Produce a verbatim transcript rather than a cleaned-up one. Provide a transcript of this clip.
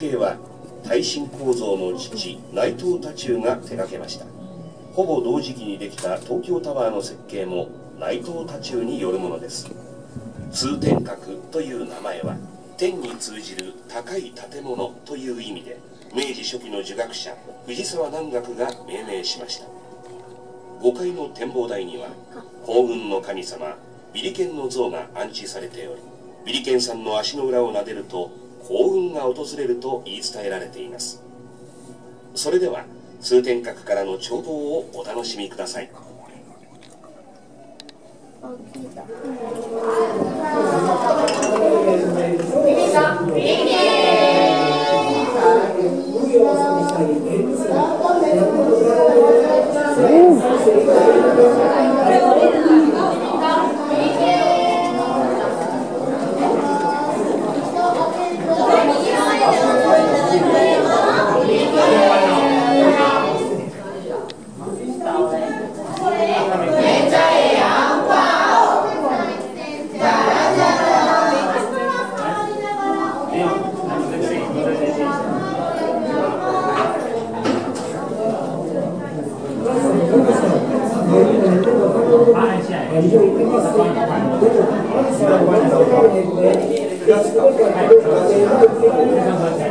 計は耐震構造の父内藤多仲が手掛けました。ほぼ同時期にできた東京タワーの設計も内藤多仲によるものです。通天閣という名前は天に通じる高い建物という意味で、明治初期の儒学者藤沢南学が命名しました。ごかいの展望台には幸運の神様ビリケンの像が安置されており、ビリケンさんの足の裏を撫でると幸運が訪れると言い伝えられています。それでは通天閣からの眺望をお楽しみください。 はい。